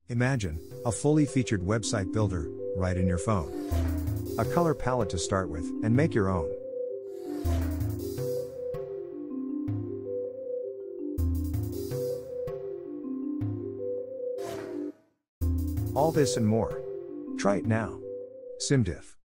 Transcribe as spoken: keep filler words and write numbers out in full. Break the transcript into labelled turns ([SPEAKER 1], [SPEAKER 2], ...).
[SPEAKER 1] Imagine a fully featured website builder right in your phone. A color palette to start with, and make your own. All this and more. Try it now. SimDiff.